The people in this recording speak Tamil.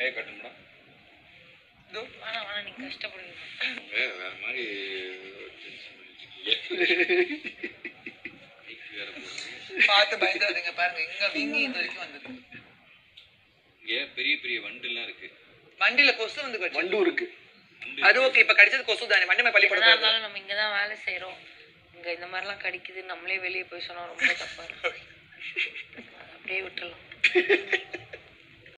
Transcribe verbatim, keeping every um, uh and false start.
கையை கட்டும்டா. இதோ வேணாம் வேணாம் நீங்கள் கஷ்டப்படுவீங்க. வேற மாதிரி பார்த்து பயந்துடாதீங்க. பாருங்க இங்க வீங்கி இது வரைக்கும் வந்துருக்கு. இங்க பெரிய பெரிய வண்டுலாம் இருக்கு. வண்டியில கொசு வந்து கடிச்சு. வண்டு இருக்கு. அது ஓகே. இப்ப கடிச்சது கொசு தானே. வண்டி மேல பள்ளி போடுறது. அதனால நம்ம இங்க தான் வேலை செய்றோம். இங்க இந்த மாதிரிலாம் கடிக்குது நம்மளே வெளியே போய் சொன்னா ரொம்ப தப்பா இருக்கும். அப்படியே விட்டுறலாம்.